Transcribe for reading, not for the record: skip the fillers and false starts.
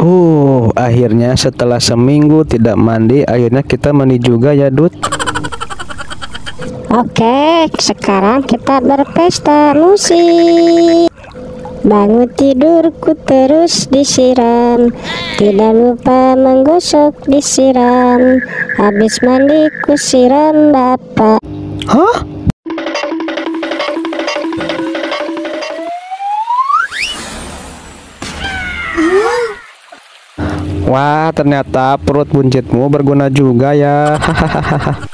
Akhirnya setelah seminggu tidak mandi, akhirnya kita mandi juga ya, Dut. Oke, sekarang kita berpesta musik. Bangun tidurku terus disiram, tidak lupa menggosok disiram. Habis mandiku siram bapak. Hah? Wah, ternyata perut buncitmu berguna juga ya. Hahaha.